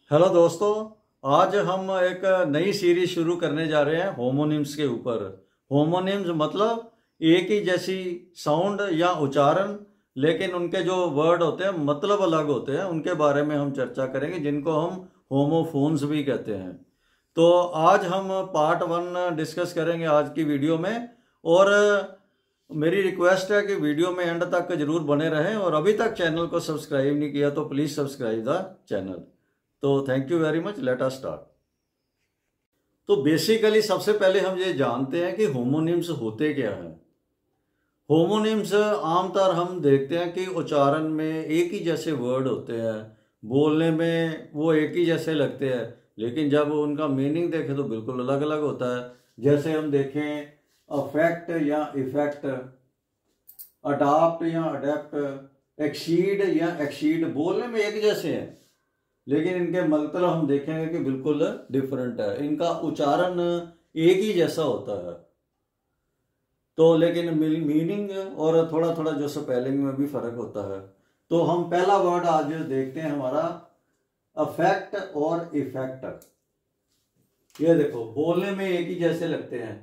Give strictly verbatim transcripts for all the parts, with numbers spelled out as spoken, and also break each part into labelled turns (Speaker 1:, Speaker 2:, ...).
Speaker 1: Hello दोस्तों, आज हम एक नई सीरीज शुरू करने जा रहे हैं होमोनिम्स के ऊपर। होमोनिम्स मतलब एक ही जैसी साउंड या उच्चारण, लेकिन उनके जो वर्ड होते हैं मतलब अलग होते हैं। उनके बारे में हम चर्चा करेंगे, जिनको हम होमोफोन्स भी कहते हैं। तो आज हम पार्ट वन डिस्कस करेंगे आज की वीडियो में। और मेरी रिक्वेस्ट है कि वीडियो में एंड तक जरूर बने रहें, और अभी तक चैनल को सब्सक्राइब नहीं किया तो प्लीज़ सब्सक्राइब द चैनल। तो thank you very much, let us start. तो बेसिकली सबसे पहले हम ये जानते हैं कि होमोनिम्स होते क्या हैं। होमोनिम्स आमतौर हम देखते हैं कि उच्चारण में एक ही जैसे वर्ड होते हैं, बोलने में वो एक ही जैसे लगते हैं, लेकिन जब उनका मीनिंग देखें तो बिल्कुल अलग अलग होता है। जैसे हम देखें अफेक्ट या इफेक्ट, अडॉप्ट या अडेप्ट, एक्सीड या एक्सीड, बोलने में एक जैसे हैं लेकिन इनके मतलब हम देखेंगे कि बिल्कुल डिफरेंट है। इनका उच्चारण एक ही जैसा होता है, तो लेकिन मीनिंग और थोड़ा थोड़ा जो स्पेलिंग में भी फर्क होता है। तो हम पहला वर्ड आज देखते हैं हमारा अफेक्ट और इफेक्ट। ये देखो, बोलने में एक ही जैसे लगते हैं,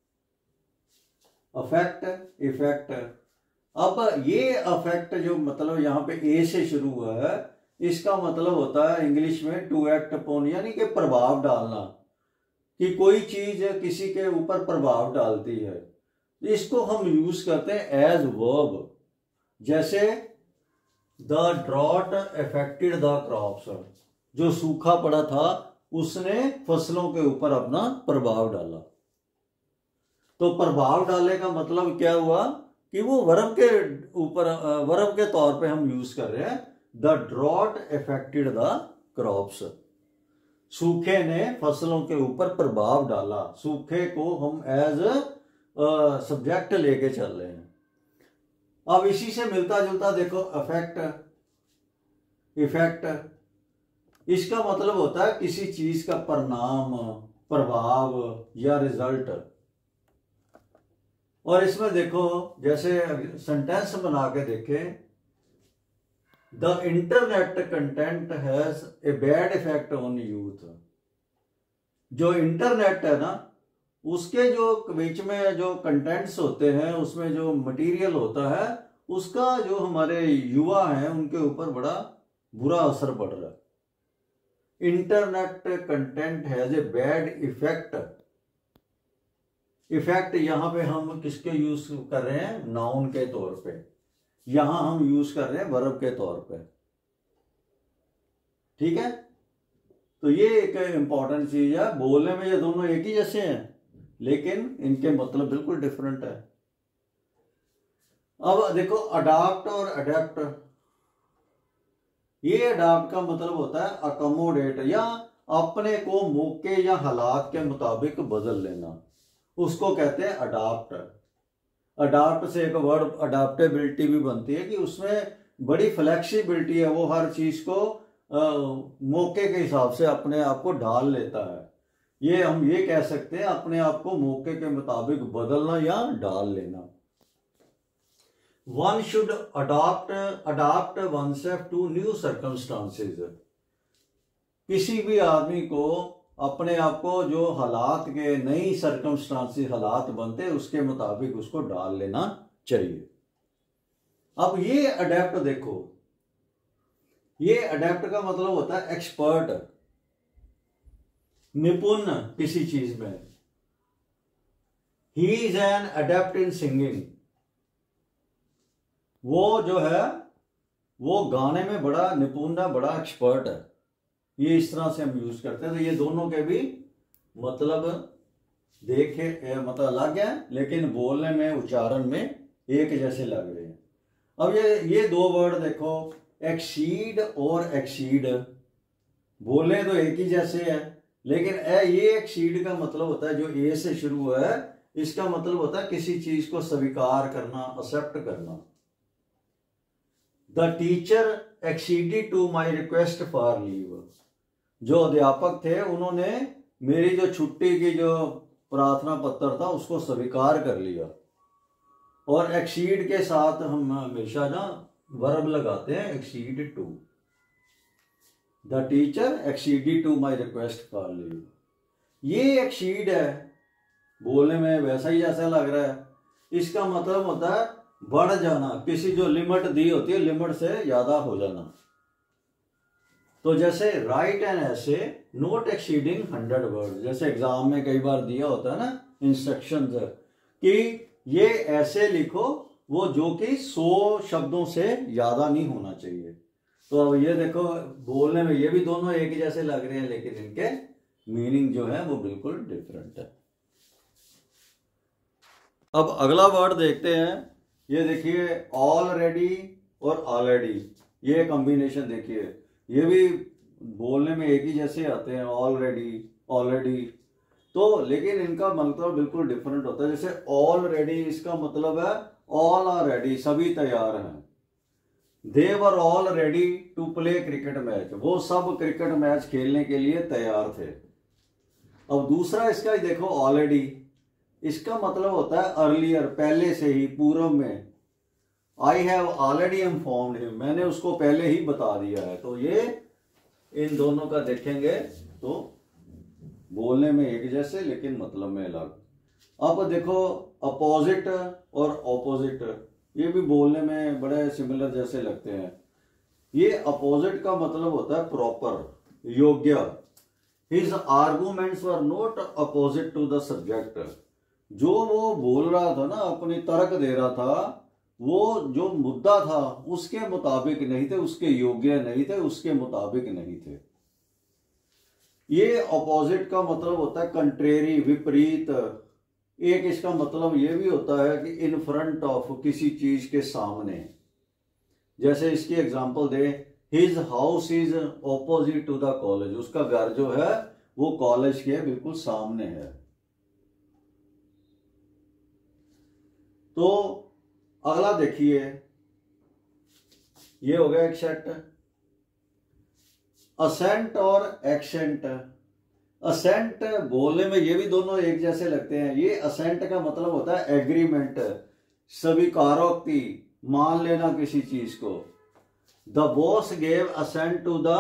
Speaker 1: अफेक्ट इफेक्ट। अब ये अफेक्ट जो मतलब यहाँ पे ए से शुरू हुआ है, इसका मतलब होता है इंग्लिश में टू एक्ट अपॉन, यानी कि प्रभाव डालना, कि कोई चीज किसी के ऊपर प्रभाव डालती है। इसको हम यूज करते हैं एज वर्ब। जैसे the drought affected the crops, जो सूखा पड़ा था उसने फसलों के ऊपर अपना प्रभाव डाला। तो प्रभाव डालने का मतलब क्या हुआ कि वो वर्ब के ऊपर, वर्ब के तौर पे हम यूज कर रहे हैं। The drought affected the crops, सूखे ने फसलों के ऊपर प्रभाव डाला। सूखे को हम एज सब्जेक्ट लेके चल रहे हैं। अब इसी से मिलता जुलता देखो अफेक्ट इफेक्ट, इसका मतलब होता है किसी चीज का परिणाम, प्रभाव या रिजल्ट। और इसमें देखो, जैसे सेंटेंस बना के देखें, the internet content has a bad effect on youth. जो इंटरनेट है ना, उसके जो बीच में जो कंटेंट्स होते हैं, उसमें जो मटेरियल होता है, उसका जो हमारे युवा हैं उनके ऊपर बड़ा बुरा असर पड़ रहा है। Internet content has a bad effect. Effect यहां पे हम किसके यूज कर रहे हैं? नाउन के तौर पे। यहां हम यूज कर रहे हैं वर्ब के तौर पे। ठीक है, तो ये एक इंपॉर्टेंट चीज है। बोलने में ये दोनों एक ही जैसे हैं, लेकिन इनके मतलब बिल्कुल डिफरेंट है। अब देखो अडॉप्ट और अडेप्ट। ये अडॉप्ट का मतलब होता है अकोमोडेट, या अपने को मौके या हालात के मुताबिक बदल लेना, उसको कहते हैं अडॉप्ट। अडॉप्ट से एक वर्ड अडॉप्टेबिलिटी भी बनती है, कि उसमें बड़ी फ्लेक्सिबिलिटी है, वो हर चीज को आ, मौके के हिसाब से अपने आप को ढाल लेता है। ये हम ये कह सकते हैं, अपने आप को मौके के मुताबिक बदलना या डाल लेना। One should adopt adopt oneself to new circumstances. किसी भी आदमी को अपने आप को जो हालात के, नई सर्कमस्टांसेस हालात बनते, उसके मुताबिक उसको डाल लेना चाहिए। अब ये अडेप्ट देखो, ये अडेप्ट का मतलब होता है एक्सपर्ट, निपुण किसी चीज में। He is an adept in singing. वो जो है वो गाने में बड़ा निपुण है, बड़ा एक्सपर्ट है। ये इस तरह से हम यूज करते हैं। तो ये दोनों के भी मतलब देखे मतलब अलग है, लेकिन बोलने में, उच्चारण में एक जैसे लग रहे हैं। अब ये ये दो वर्ड देखो, एक्सीड और एक्सीड, बोले तो एक ही जैसे है, लेकिन ए ये एक्सीड का मतलब होता है, जो ए से शुरू हुआ है, इसका मतलब होता है किसी चीज को स्वीकार करना, एक्सेप्ट करना। The teacher acceded to my request for leave. जो अध्यापक थे उन्होंने मेरी जो छुट्टी की जो प्रार्थना पत्र था उसको स्वीकार कर लिया। और एक्सीड के साथ हम हमेशा ना वर्ब लगाते हैं, accede to. The teacher acceded to my request for leave. ये एक्सीड है, बोलने में वैसा ही जैसा लग रहा है, इसका मतलब होता है बढ़ जाना, किसी जो लिमिट दी होती है लिमिट से ज्यादा हो जाना। तो जैसे write an essay not exceeding hundred words, जैसे एग्जाम में कई बार दिया होता है ना इंस्ट्रक्शंस कि ये ऐसे लिखो वो जो कि सौ शब्दों से ज्यादा नहीं होना चाहिए। तो अब ये देखो बोलने में ये भी दोनों एक ही जैसे लग रहे हैं, लेकिन इनके मीनिंग जो है वो बिल्कुल डिफरेंट है। अब अगला वर्ड देखते हैं, ये देखिए ऑलरेडी और ऑलरेडी, ये कॉम्बिनेशन देखिए, ये भी बोलने में एक ही जैसे आते हैं, ऑलरेडी ऑलरेडी, तो लेकिन इनका मतलब बिल्कुल डिफरेंट होता है। जैसे ऑलरेडी इसका मतलब है ऑल आर रेडी, सभी तैयार हैं। They were all ready to play cricket match, वो सब क्रिकेट मैच खेलने के लिए तैयार थे। अब दूसरा इसका ही देखो ऑलरेडी, इसका मतलब होता है अर्लियर, पहले से ही, पूर्व में। I have already informed him, मैंने उसको पहले ही बता दिया है। तो ये इन दोनों का देखेंगे तो बोलने में एक जैसे लेकिन मतलब में अलग। अब देखो अपोजिट और ऑपोजिट, ये भी बोलने में बड़े सिमिलर जैसे लगते हैं। ये अपोजिट का मतलब होता है प्रॉपर, योग्य। His arguments were not apposite to the subject, जो वो बोल रहा था ना, अपनी तर्क दे रहा था, वो जो मुद्दा था उसके मुताबिक नहीं थे, उसके योग्य नहीं थे, उसके मुताबिक नहीं थे। ये अपोजिट का मतलब होता है कंट्रेरी, विपरीत। एक इसका मतलब ये भी होता है कि इन फ्रंट ऑफ, किसी चीज के सामने। जैसे इसकी एग्जांपल दे, his house is opposite to the college, उसका घर जो है वो कॉलेज के बिल्कुल सामने है। तो अगला देखिए, ये हो गया एक सेट। असेंट और एक्सेंट। असेंट बोलने में ये भी दोनों एक जैसे लगते हैं। ये असेंट का मतलब होता है एग्रीमेंट, स्वीकारोक्ति, मान लेना किसी चीज को। The boss gave assent to the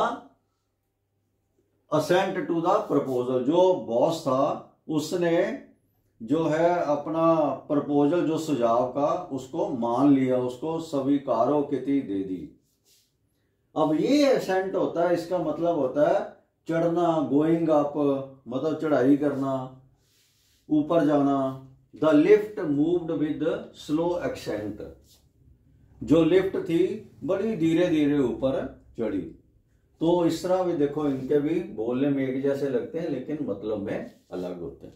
Speaker 1: assent to the proposal, जो बॉस था उसने जो है अपना प्रपोजल, जो सुझाव का, उसको मान लिया, उसको स्वीकारोक्ति दे दी। अब ये असेंट होता है, इसका मतलब होता है चढ़ना, गोइंग अप, मतलब चढ़ाई करना, ऊपर जाना। The lift moved with slow ascent, जो लिफ्ट थी बड़ी धीरे धीरे ऊपर चढ़ी। तो इस तरह भी देखो, इनके भी बोलने में एक जैसे लगते हैं लेकिन मतलब में अलग होते हैं।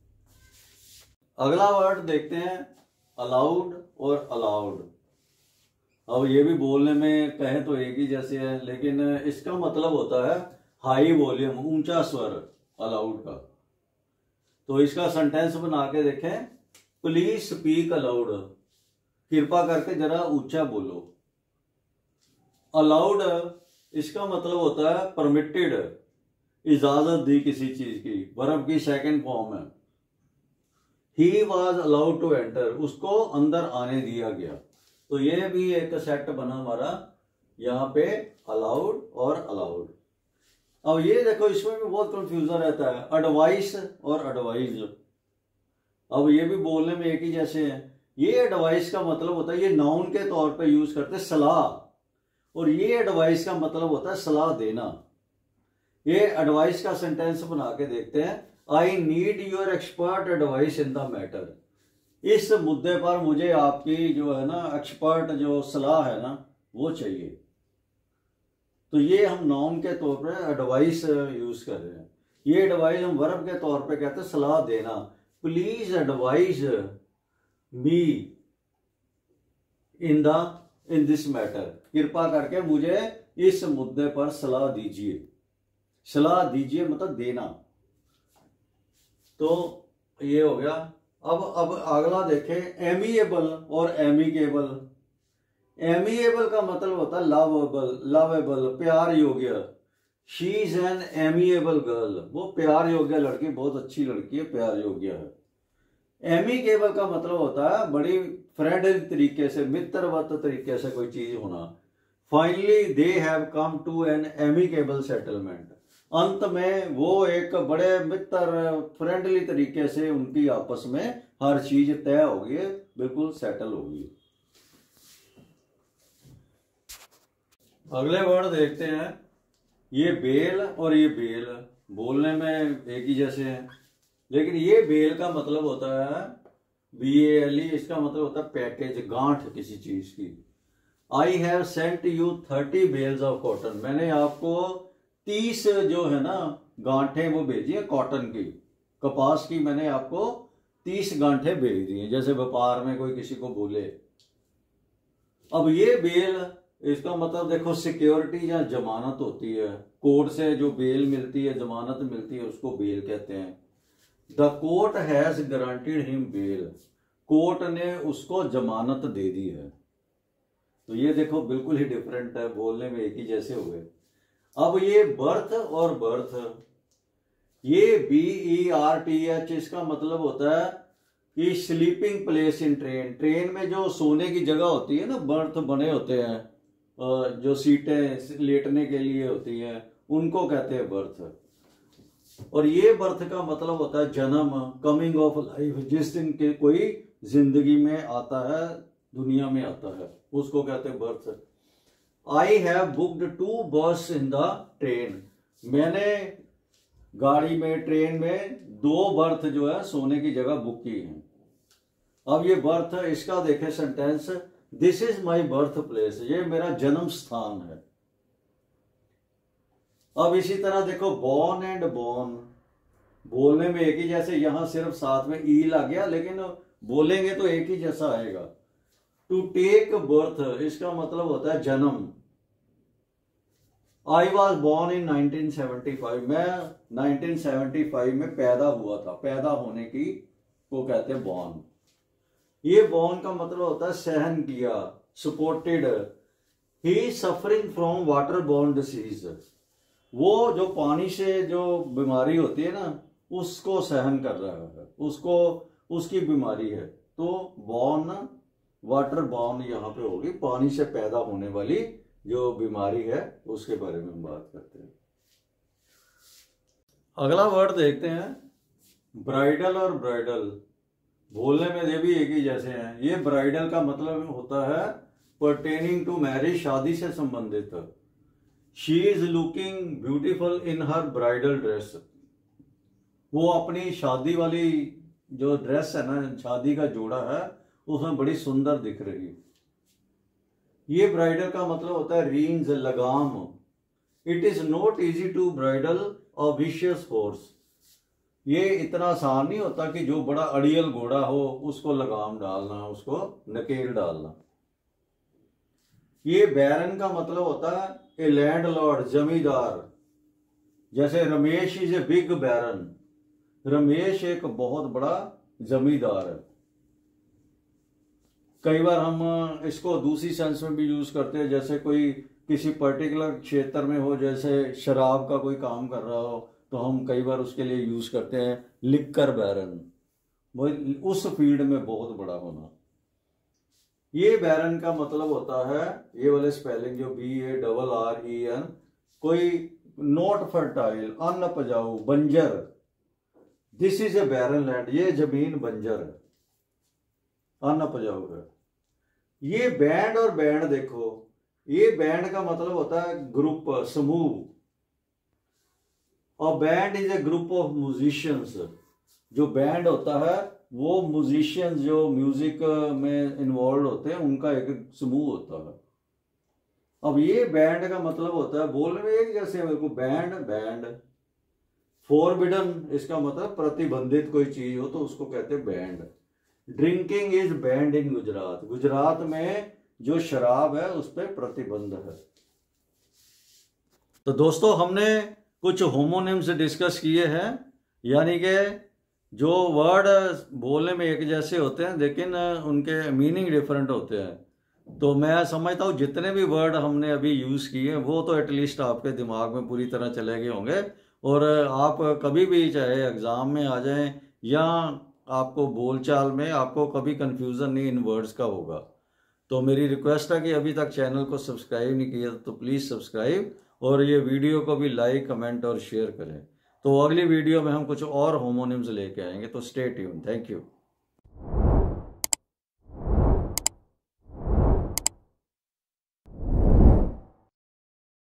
Speaker 1: अगला वर्ड देखते हैं, अलाउड और अलाउड। अब ये भी बोलने में कहें तो एक ही जैसे है, लेकिन इसका मतलब होता है हाई वॉल्यूम, ऊंचा स्वर, अलाउड का। तो इसका सेंटेंस बना के देखें, प्लीज स्पीक अलाउड, कृपा करके जरा ऊंचा बोलो। अलाउड इसका मतलब होता है परमिटेड, इजाजत दी किसी चीज की, वर्ब की सेकंड फॉर्म है। He was allowed to enter, उसको अंदर आने दिया गया। तो ये भी एक सेट बना हमारा यहाँ पे, अलाउड और अलाउड। अब ये देखो, इसमें भी बहुत कंफ्यूजन रहता है, एडवाइस और एडवाइज। अब ये भी बोलने में एक ही जैसे हैं। ये एडवाइस का मतलब होता है, ये नाउन के तौर पे यूज करते सलाह, और ये एडवाइस का मतलब होता है सलाह देना। ये एडवाइस का सेंटेंस बना के देखते हैं, I need your expert advice in the matter, इस मुद्दे पर मुझे आपकी जो है ना एक्सपर्ट जो सलाह है ना वो चाहिए। तो ये हम नाउन के तौर पर एडवाइस यूज कर रहे हैं। ये एडवाइस हम वर्ब के तौर पे कहते हैं सलाह देना। Please advise me in the in this matter, कृपा करके मुझे इस मुद्दे पर सलाह दीजिए। सलाह दीजिए मतलब देना। तो ये हो गया। अब अब अगला देखें, एमिएबल और एमिकेबल। एमिएबल का मतलब होता है लवेबल, लवेबल, प्यार योग्य। She is an amiable girl, वो प्यार योग्य लड़की, बहुत अच्छी लड़की है, प्यार योग्य है। एमिकेबल का मतलब होता है बड़ी फ्रेंडली तरीके से, मित्रवत तरीके से कोई चीज होना। Finally they have come to an amicable settlement. अंत में वो एक बड़े मित्र फ्रेंडली तरीके से उनकी आपस में हर चीज तय हो गई, बिल्कुल सेटल हो गई। अगले वर्ड देखते हैं। ये बेल और ये बेल बोलने में एक ही जैसे हैं, लेकिन ये बेल का मतलब होता है बी ए एल ई, इसका मतलब होता है पैकेज, गांठ किसी चीज की। I have sent you thirty bales of cotton, मैंने आपको तीस जो है ना गांठें वो भेजी है कॉटन की, कपास की, मैंने आपको तीस गांठें भेज दी हैं, जैसे व्यापार में कोई किसी को बोले। अब ये बेल, इसका मतलब देखो सिक्योरिटी या जमानत होती है, कोर्ट से जो बेल मिलती है, जमानत मिलती है, उसको बेल कहते हैं। The court has guaranteed him bail, कोर्ट ने उसको जमानत दे दी है। तो ये देखो बिल्कुल ही डिफरेंट है, बोलने में एक ही जैसे हुए। अब ये बर्थ और बर्थ, ये B E R T H, इसका मतलब होता है कि sleeping place in train, train में जो सोने की जगह होती है ना, बर्थ बने होते हैं, जो सीटें लेटने के लिए होती हैं, उनको कहते हैं बर्थ। और ये बर्थ का मतलब होता है जन्म, कमिंग ऑफ लाइफ, जिस दिन के कोई जिंदगी में आता है, दुनिया में आता है, उसको कहते हैं berth. I have booked two berth in the train, मैंने गाड़ी में, ट्रेन में दो बर्थ जो है सोने की जगह बुक की है। अब ये बर्थ, इसका देखें sentence, this is my birth place, ये मेरा जन्म स्थान है। अब इसी तरह देखो बॉर्न एंड बॉर्न, बोलने में एक ही जैसे, यहां सिर्फ साथ में ई लग गया, लेकिन बोलेंगे तो एक ही जैसा आएगा। टू टेक बर्थ, इसका मतलब होता है जन्म। I was born in nineteen seventy five, मैं नाइनटीन सेवेंटी फाइव में पैदा हुआ था, पैदा होने की को कहते हैं बॉर्न। ये बॉर्न का मतलब होता है सहन किया, supported. He suffering from water borne disease, वो जो पानी से जो बीमारी होती है ना, उसको सहन कर रहा है, उसको उसकी बीमारी है। तो बॉर्न, वाटर बॉर्न यहाँ पे होगी, पानी से पैदा होने वाली जो बीमारी है उसके बारे में हम बात करते हैं। अगला वर्ड देखते हैं, ब्राइडल और ब्राइडल, बोलने में ये भी एक ही जैसे हैं। ये ब्राइडल का मतलब होता है परटेनिंग टू मैरिज, शादी से संबंधित। She is looking beautiful in her bridal dress, वो अपनी शादी वाली जो ड्रेस है ना, शादी का जोड़ा है, उसमें बड़ी सुंदर दिख रही है। ये ब्राइडल का मतलब होता है रिंग्स, लगाम। It is not easy to bridle a vicious horse, ये इतना आसान नहीं होता कि जो बड़ा अड़ियल घोड़ा हो उसको लगाम डालना, उसको नकेल डालना। ये बैरन का मतलब होता है ए लैंडलॉर्ड, जमींदार। जैसे Ramesh is a big baron, Ramesh एक बहुत बड़ा जमींदार है। कई बार हम इसको दूसरी सेंस में भी यूज करते हैं, जैसे कोई किसी पर्टिकुलर क्षेत्र में हो, जैसे शराब का कोई काम कर रहा हो, तो हम कई बार उसके लिए यूज करते हैं लिक्कर बैरन, वो उस फील्ड में बहुत बड़ा होना। ये बैरन का मतलब होता है, ये वाले स्पेलिंग जो B A double R E N, कोई नॉट फर्टाइल, अनउपजाऊ, बंजर। This is a barren land, ये जमीन बंजर है, अनउपजाऊ है। ये बैंड और बैंड देखो, ये बैंड का मतलब होता है ग्रुप, समूह। और band is a group of musicians, जो बैंड होता है वो म्यूजिशियंस जो म्यूजिक में इन्वॉल्व होते हैं उनका एक समूह होता है। अब ये बैंड का मतलब होता है, बोलने में एक जैसे मेरे को, बैंड बैंड। फॉरबिडन, इसका मतलब प्रतिबंधित कोई चीज हो तो उसको कहते हैं banned. Drinking is banned in Gujarat, Gujarat में जो शराब है उस पर प्रतिबंध है। तो दोस्तों हमने कुछ होमोनिम्स डिस्कस किए हैं, यानी कि जो वर्ड बोलने में एक जैसे होते हैं लेकिन उनके मीनिंग डिफरेंट होते हैं। तो मैं समझता हूँ जितने भी वर्ड हमने अभी यूज़ किए वो तो एटलीस्ट आपके दिमाग में पूरी तरह चले गए होंगे, और आप कभी भी चाहे एग्ज़ाम में आ जाएं या आपको बोलचाल में आपको कभी कंफ्यूजन नहीं इन वर्ड्स का होगा। तो मेरी रिक्वेस्ट है कि अभी तक चैनल को सब्सक्राइब नहीं किया तो प्लीज़ सब्सक्राइब, और ये वीडियो को भी लाइक, कमेंट और शेयर करें। तो अगली वीडियो में हम कुछ और होमोनिम्स लेके आएंगे, तो स्टे ट्यून। Thank you.